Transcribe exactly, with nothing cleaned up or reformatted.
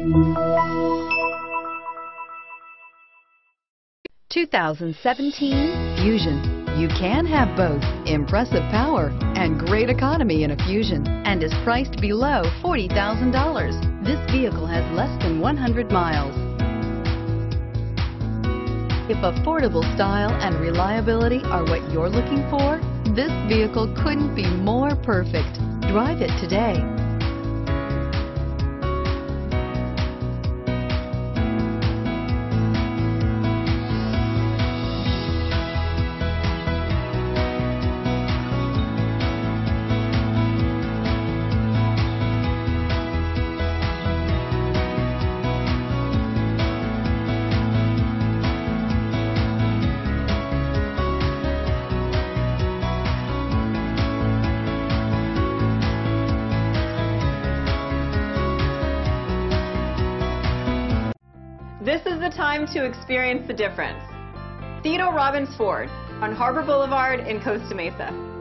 two thousand seventeen Fusion. You can have both impressive power and great economy in a Fusion, and is priced below forty thousand dollars. This vehicle has less than one hundred miles. If affordable style and reliability are what you're looking for, this vehicle couldn't be more perfect. Drive it today. This is the time to experience the difference. Theodore Robins Ford on Harbor Boulevard in Costa Mesa.